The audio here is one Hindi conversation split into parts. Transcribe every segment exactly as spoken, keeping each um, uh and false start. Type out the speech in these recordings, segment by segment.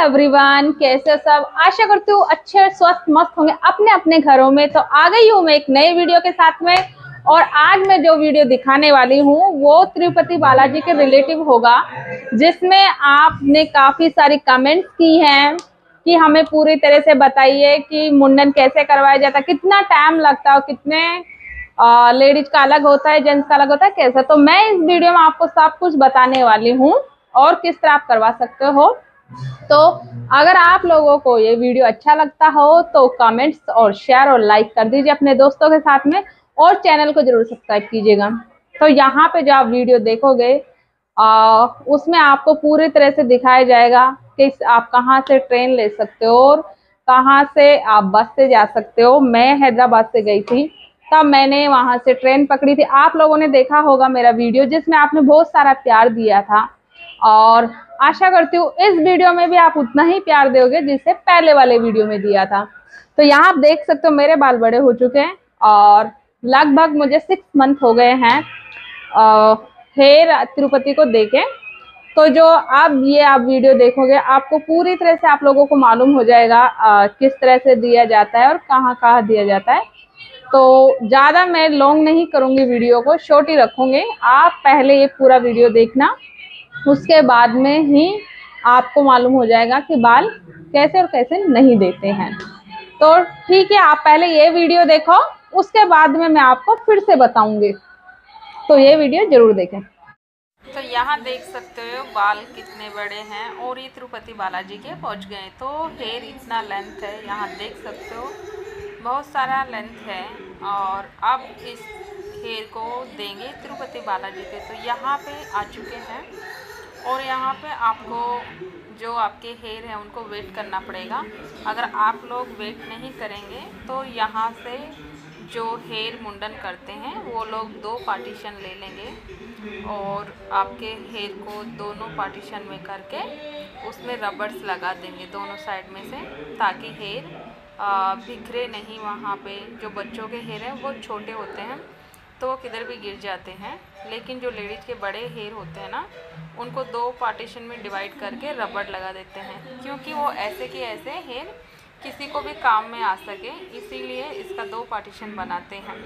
एवरीवन, कैसे हो सब। आशा करती हूँ अच्छे स्वस्थ मस्त होंगे अपने अपने घरों में। तो आ गई हूँ मैं एक नए वीडियो के साथ में। और आज मैं जो वीडियो दिखाने वाली हूँ वो तिरुपति बालाजी के रिलेटिव होगा, जिसमें आपने काफी सारी कमेंट्स की हैं कि हमें पूरी तरह से बताइए कि मुंडन कैसे करवाया जाता है, कितना टाइम लगता है, कितने लेडीज का अलग होता है, जेंट्स का अलग होता है, कैसा। तो मैं इस वीडियो में आपको सब कुछ बताने वाली हूँ और किस तरह आप करवा सकते हो। तो अगर आप लोगों को ये वीडियो अच्छा लगता हो तो कमेंट्स और शेयर और लाइक कर दीजिए अपने दोस्तों के साथ में, और चैनल को जरूर सब्सक्राइब कीजिएगा। तो यहाँ पे जो आप वीडियो देखोगे आ, उसमें आपको पूरी तरह से दिखाया जाएगा कि आप कहाँ से ट्रेन ले सकते हो और कहाँ से आप बस से जा सकते हो। मैं हैदराबाद से गई थी, तब मैंने वहां से ट्रेन पकड़ी थी। आप लोगों ने देखा होगा मेरा वीडियो, जिसमें आपने बहुत सारा प्यार दिया था, और आशा करती हूँ इस वीडियो में भी आप उतना ही प्यार दोगे जिससे पहले वाले वीडियो में दिया था। तो यहाँ आप देख सकते हो मेरे बाल बड़े हो चुके हैं और लगभग मुझे सिक्स मंथ हो गए हैं हेयर तिरुपति को देके। तो जो अब ये आप वीडियो देखोगे आपको पूरी तरह से आप लोगों को मालूम हो जाएगा आ, किस तरह से दिया जाता है और कहाँ कहाँ दिया जाता है। तो ज़्यादा मैं लॉन्ग नहीं करूँगी, वीडियो को शॉर्ट ही रखूँगी। आप पहले ये पूरा वीडियो देखना, उसके बाद में ही आपको मालूम हो जाएगा कि बाल कैसे और कैसे नहीं देते हैं। तो ठीक है, आप पहले ये वीडियो देखो, उसके बाद में मैं आपको फिर से बताऊंगी, तो ये वीडियो जरूर देखें। तो यहाँ देख सकते हो बाल कितने बड़े हैं और ये तिरुपति बालाजी के पहुँच गए। तो हेयर इतना लेंथ है, यहाँ देख सकते हो बहुत सारा लेंथ है। और अब इस हेयर को देंगे तिरुपति बालाजी के। तो यहाँ पे आ चुके हैं और यहाँ पे आपको जो आपके हेयर हैं उनको वेट करना पड़ेगा। अगर आप लोग वेट नहीं करेंगे तो यहाँ से जो हेयर मुंडन करते हैं वो लोग दो पार्टीशन ले लेंगे और आपके हेयर को दोनों पार्टीशन में करके उसमें रबर्स लगा देंगे दोनों साइड में से, ताकि हेयर बिखरे नहीं। वहाँ पे जो बच्चों के हेयर हैं वो छोटे होते हैं तो वो किधर भी गिर जाते हैं, लेकिन जो लेडीज़ के बड़े हेयर होते हैं ना उनको दो पार्टीशन में डिवाइड करके रबड़ लगा देते हैं, क्योंकि वो ऐसे के ऐसे हेयर किसी को भी काम में आ सके, इसीलिए इसका दो पार्टीशन बनाते हैं।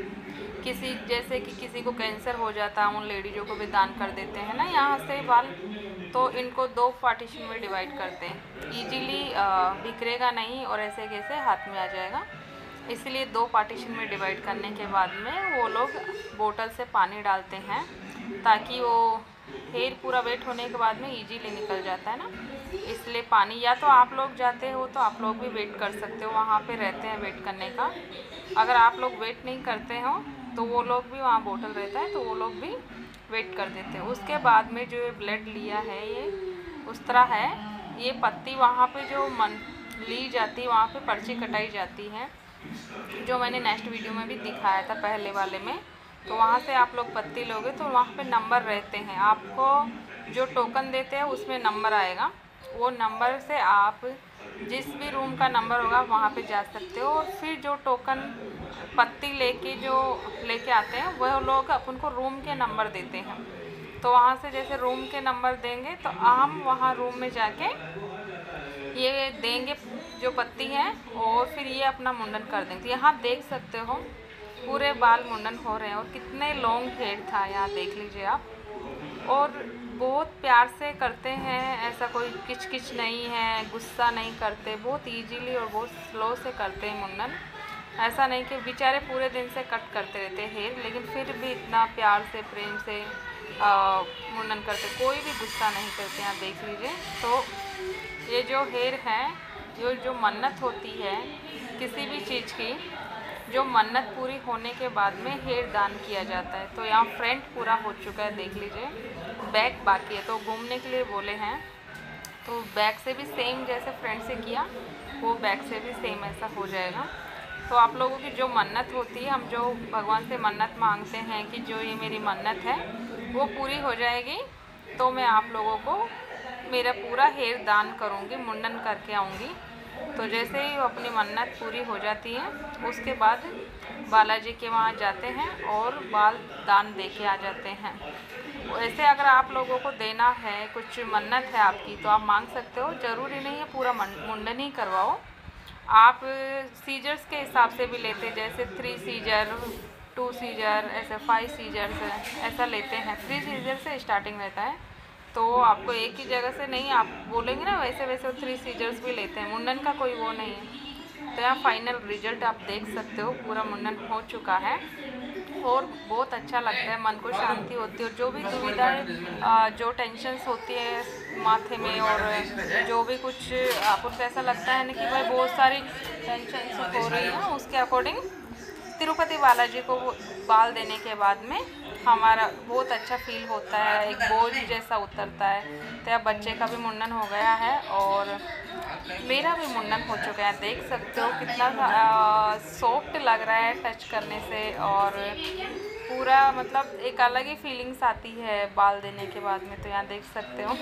किसी जैसे कि किसी को कैंसर हो जाता है, उन लेडीज़ों को भी दान कर देते हैं ना यहाँ से बाल, तो इनको दो पार्टीशन में डिवाइड करते हैं। ईजीली बिखरेगा नहीं और ऐसे कैसे हाथ में आ जाएगा, इसलिए दो पार्टीशन में डिवाइड करने के बाद में वो लोग बोतल से पानी डालते हैं, ताकि वो हेयर पूरा वेट होने के बाद में इजीली निकल जाता है ना, इसलिए पानी। या तो आप लोग जाते हो तो आप लोग भी वेट कर सकते हो, वहाँ पे रहते हैं वेट करने का। अगर आप लोग वेट नहीं करते हो तो वो लोग भी, वहाँ बोतल रहता है तो वो लोग भी वेट कर देते हैं। उसके बाद में जो ये ब्लड लिया है ये उस तरह है, ये पत्ती वहाँ पे जो मन ली जाती है वहाँ पे पर्ची कटाई जाती है, जो मैंने नेक्स्ट वीडियो में भी दिखाया था पहले वाले में। तो वहाँ से आप लोग पत्ती लोगे तो वहाँ पे नंबर रहते हैं, आपको जो टोकन देते हैं उसमें नंबर आएगा, वो नंबर से आप जिस भी रूम का नंबर होगा वहाँ पे जा सकते हो। और फिर जो टोकन पत्ती लेके जो लेके आते हैं वह लोग अपन को रूम के नंबर देते हैं। तो वहाँ से जैसे रूम के नंबर देंगे तो हम वहाँ रूम में जाके ये देंगे जो पत्ती है और फिर ये अपना मुंडन कर देंगे। यहाँ देख सकते हो पूरे बाल मुंडन हो रहे हैं और कितने लॉन्ग हेयर था, यहाँ देख लीजिए आप। और बहुत प्यार से करते हैं, ऐसा कोई किच किच नहीं है, गुस्सा नहीं करते, बहुत इजीली और बहुत स्लो से करते हैं मुंडन। ऐसा नहीं कि बेचारे पूरे दिन से कट करते रहते हैं हेयर, लेकिन फिर भी इतना प्यार से प्रेम से मुंडन करते, कोई भी गुस्सा नहीं करते। यहाँ देख लीजिए। तो ये जो हेयर है, जो जो मन्नत होती है किसी भी चीज़ की, जो मन्नत पूरी होने के बाद में हेयर दान किया जाता है। तो यहाँ फ्रंट पूरा हो चुका है, देख लीजिए, बैक बाकी है। तो घूमने के लिए बोले हैं तो बैक से भी सेम जैसे फ्रंट से किया वो बैक से भी सेम ऐसा हो जाएगा। तो आप लोगों की जो मन्नत होती है, हम जो भगवान से मन्नत मांगते हैं कि जो ये मेरी मन्नत है वो पूरी हो जाएगी, तो मैं आप लोगों को मेरा पूरा हेयर दान करूँगी, मुंडन करके आऊँगी। तो जैसे ही अपनी मन्नत पूरी हो जाती है उसके बाद बालाजी के वहाँ जाते हैं और बाल दान दे के आ जाते हैं। वैसे अगर आप लोगों को देना है, कुछ मन्नत है आपकी, तो आप मांग सकते हो। ज़रूरी नहीं है पूरा मुंडन ही करवाओ। आप सीजर्स के हिसाब से भी लेते, जैसे थ्री सीजर, टू सीजर, ऐसे फाइव सीजर्स ऐसा लेते हैं। थ्री सीजर से स्टार्टिंग रहता है, तो आपको एक ही जगह से नहीं, आप बोलेंगे ना वैसे वैसे थ्री सीजर्स भी लेते हैं। मुंडन का कोई वो नहीं है। तो यहाँ फाइनल रिजल्ट आप देख सकते हो, पूरा मुंडन हो चुका है और बहुत अच्छा लगता है, मन को शांति होती है। और जो भी दुविधाएं, जो टेंशन्स होती है माथे में, और जो भी कुछ आपको ऐसा लगता है ना कि भाई बहुत सारी टेंशन्स हो रही है, उसके अकॉर्डिंग तिरुपति बालाजी को बाल देने के बाद में हमारा बहुत अच्छा फील होता है, एक बोझ जैसा उतरता है। तो अब बच्चे का भी मुंडन हो गया है और मेरा भी मुंडन हो चुका है। देख सकते हो कितना सॉफ्ट लग रहा है टच करने से, और पूरा मतलब एक अलग ही फीलिंग्स आती है बाल देने के बाद में। तो यहाँ देख सकते हो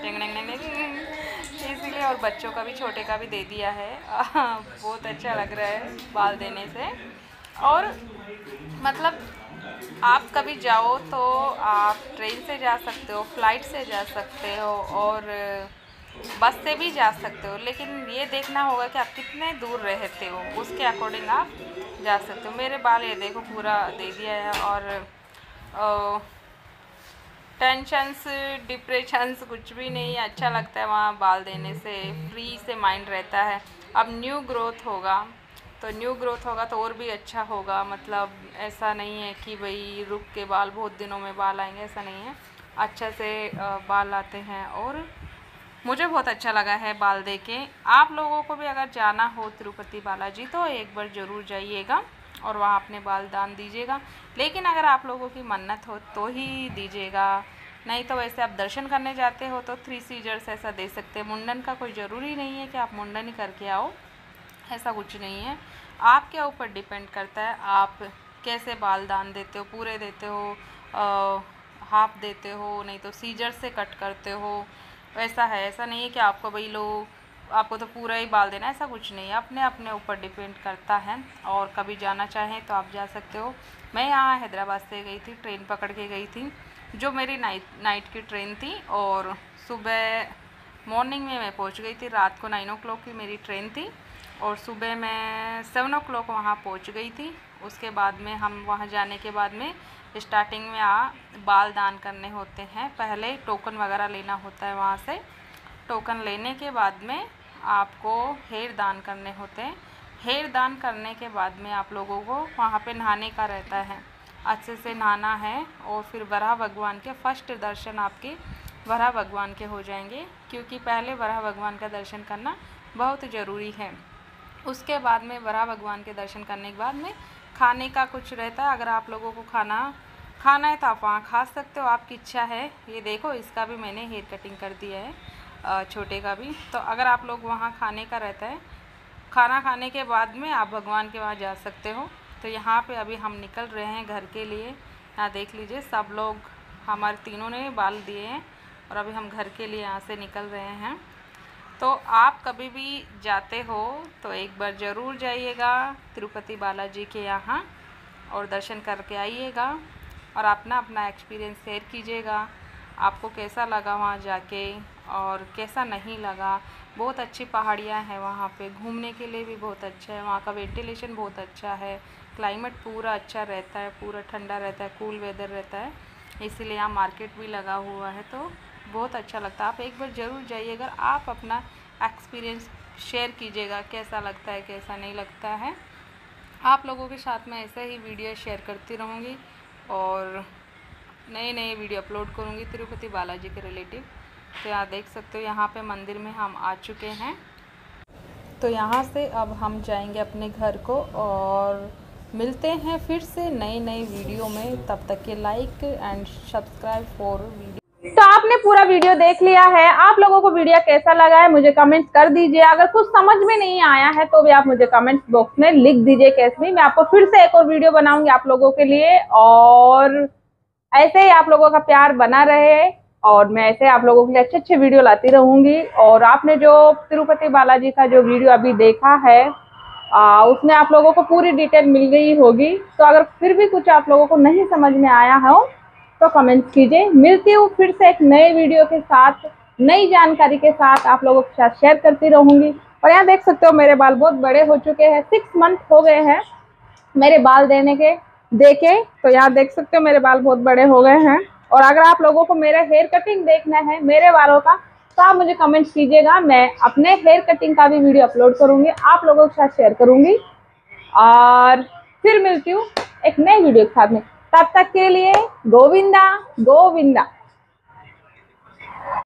इसीलिए, और बच्चों का भी, छोटे का भी दे दिया है बहुत अच्छा लग रहा है बाल देने से। और मतलब आप कभी जाओ तो आप ट्रेन से जा सकते हो, फ्लाइट से जा सकते हो, और बस से भी जा सकते हो, लेकिन ये देखना होगा कि आप कितने दूर रहते हो, उसके अकॉर्डिंग आप जा सकते हो। मेरे बाल ये देखो पूरा दे दिया है, और टेंशन्स, डिप्रेशंस कुछ भी नहीं। अच्छा लगता है वहाँ बाल देने से, फ्री से माइंड रहता है। अब न्यू ग्रोथ होगा, तो न्यू ग्रोथ होगा तो और भी अच्छा होगा। मतलब ऐसा नहीं है कि भाई रुक के बाल, बहुत दिनों में बाल आएंगे, ऐसा नहीं है। अच्छा से बाल आते हैं, और मुझे बहुत अच्छा लगा है बाल दे के। आप लोगों को भी अगर जाना हो तिरुपति बालाजी तो एक बार ज़रूर जाइएगा और वहाँ अपने बाल दान दीजिएगा। लेकिन अगर आप लोगों की मन्नत हो तो ही दीजिएगा, नहीं तो वैसे आप दर्शन करने जाते हो तो थ्री सीजर्स ऐसा दे सकते हैं। मुंडन का कोई ज़रूरी नहीं है कि आप मुंडन ही करके आओ, ऐसा कुछ नहीं है। आपके ऊपर डिपेंड करता है आप कैसे बाल दान देते हो, पूरे देते हो, हाफ देते हो, नहीं तो सीजर से कट करते हो, वैसा है। ऐसा नहीं है कि आपको भाई लो आपको तो पूरा ही बाल देना, ऐसा कुछ नहीं है। अपने अपने ऊपर डिपेंड करता है, और कभी जाना चाहें तो आप जा सकते हो। मैं यहाँ हैदराबाद से गई थी, ट्रेन पकड़ के गई थी, जो मेरी नाइट नाइट की ट्रेन थी, और सुबह मॉर्निंग में मैं पहुँच गई थी। रात को नाइन ओ क्लॉक की मेरी ट्रेन थी, और सुबह मैं सेवन ओ क्लॉक वहाँ पहुँच गई थी। उसके बाद में हम वहाँ जाने के बाद में स्टार्टिंग में आ बाल दान करने होते हैं। पहले टोकन वगैरह लेना होता है, वहाँ से टोकन लेने के बाद में आपको हेयर दान करने होते हैं। हेयर दान करने के बाद में आप लोगों को वहाँ पे नहाने का रहता है, अच्छे से नहाना है, और फिर वराह भगवान के फर्स्ट दर्शन आपके वराह भगवान के हो जाएंगे, क्योंकि पहले वराह भगवान का दर्शन करना बहुत ज़रूरी है। उसके बाद में वराह भगवान के दर्शन करने के बाद में खाने का कुछ रहता है। अगर आप लोगों को खाना खाना है तो आप वहाँ खा सकते हो, आपकी इच्छा है। ये देखो, इसका भी मैंने हेयर कटिंग कर दिया है, छोटे का भी। तो अगर आप लोग वहाँ खाने का रहता है, खाना खाने के बाद में आप भगवान के वहाँ जा सकते हो। तो यहाँ पे अभी हम निकल रहे हैं घर के लिए। यहाँ देख लीजिए, सब लोग, हमारे तीनों ने बाल दिए हैं, और अभी हम घर के लिए यहाँ से निकल रहे हैं। तो आप कभी भी जाते हो तो एक बार ज़रूर जाइएगा तिरुपति बालाजी के यहाँ, और दर्शन करके आइएगा, और अपना अपना एक्सपीरियंस शेयर कीजिएगा। आपको कैसा लगा वहाँ जाके, और कैसा नहीं लगा। बहुत अच्छी पहाड़ियाँ हैं वहाँ पे, घूमने के लिए भी बहुत अच्छा है। वहाँ का वेंटिलेशन बहुत अच्छा है, क्लाइमेट पूरा अच्छा रहता है, पूरा ठंडा रहता है, कूल वेदर रहता है। इसीलिए यहाँ मार्केट भी लगा हुआ है, तो बहुत अच्छा लगता है। आप एक बार ज़रूर जाइएगा, आप अपना एक्सपीरियंस शेयर कीजिएगा, कैसा लगता है कैसा नहीं लगता है। आप लोगों के साथ में ऐसे ही वीडियो शेयर करती रहूँगी, और नए नए वीडियो अपलोड करूँगी तिरुपति बालाजी के रिलेटिव। तो यहाँ देख सकते हो, यहाँ पे मंदिर में हम आ चुके हैं। तो यहाँ से अब हम जाएंगे अपने घर को, और मिलते हैं फिर से नई नई वीडियो में। तब तक के like and subscribe for video. तो आपने पूरा वीडियो देख लिया है, आप लोगों को वीडियो कैसा लगा है मुझे कमेंट्स कर दीजिए। अगर कुछ समझ में नहीं आया है तो भी आप मुझे कमेंट्स बॉक्स में लिख दीजिए कैसे भी। मैं आपको फिर से एक और वीडियो बनाऊंगी आप लोगों के लिए, और ऐसे ही आप लोगों का प्यार बना रहे, और मैं ऐसे आप लोगों के लिए अच्छे अच्छे वीडियो लाती रहूंगी। और आपने जो तिरुपति बालाजी का जो वीडियो अभी देखा है, आ, उसमें आप लोगों को पूरी डिटेल मिल गई होगी। तो अगर फिर भी कुछ आप लोगों को नहीं समझ में आया हो तो कमेंट कीजिए। मिलती हूँ फिर से एक नए वीडियो के साथ, नई जानकारी के साथ आप लोगों के साथ शेयर करती रहूंगी। और यहाँ देख सकते हो मेरे बाल बहुत बड़े हो चुके हैं, सिक्स मंथ हो गए हैं मेरे बाल देने के देके। तो यहाँ देख सकते हो मेरे बाल बहुत बड़े हो गए हैं। और अगर आप लोगों को मेरा हेयर कटिंग देखना है मेरे बालों का, तो आप मुझे कमेंट कीजिएगा, मैं अपने हेयर कटिंग का भी वीडियो अपलोड करूंगी, आप लोगों के साथ शेयर करूंगी। और फिर मिलती हूँ एक नए वीडियो के साथ में, तब तक के लिए गोविंदा गोविंदा।